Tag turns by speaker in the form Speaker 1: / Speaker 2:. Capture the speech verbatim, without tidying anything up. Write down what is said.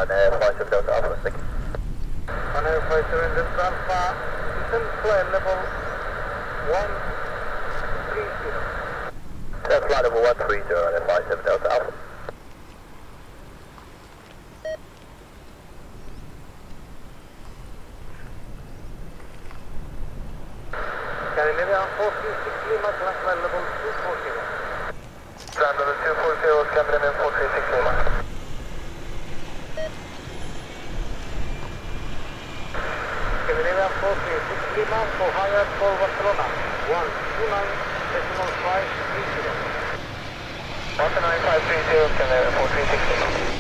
Speaker 1: one uh, five seven Delta Alpha, thank you.
Speaker 2: one zero five seven Delta Alpha, descend flight level one three zero.
Speaker 1: Descend flight level one three zero and five seven Delta Alpha.
Speaker 2: Scandinavia four three six Lima, climb flight level two four zero.
Speaker 1: Climb level two four zero, Scandinavia four three six Lima.
Speaker 2: Scandinavia four three six Lima, for higher for Barcelona, one two nine decimal five three zero.
Speaker 1: one two nine five three zero, Scandinavia four three six Lima.